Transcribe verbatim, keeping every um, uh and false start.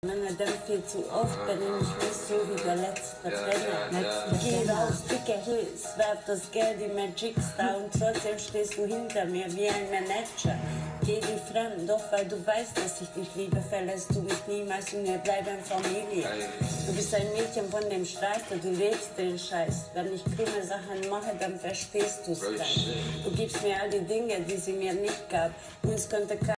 Männer dann viel zu oft, wenn ich nicht so wie der letzte Trainer. Geh raus, dicke Hills, werf das Geld in Magics da und trotzdem stehst du hinter mir wie ein Manager. Geh dich fremd, doch weil du weißt, dass ich dich liebe, verlässt du mich niemals und wir bleiben Familie. Du bist ein Mädchen von dem Streiter, du lebst den Scheiß. Wenn ich krumme Sachen mache, dann verstehst du's dann. Du gibst mir all die Dinge, die sie mir nicht gab. Uns konnte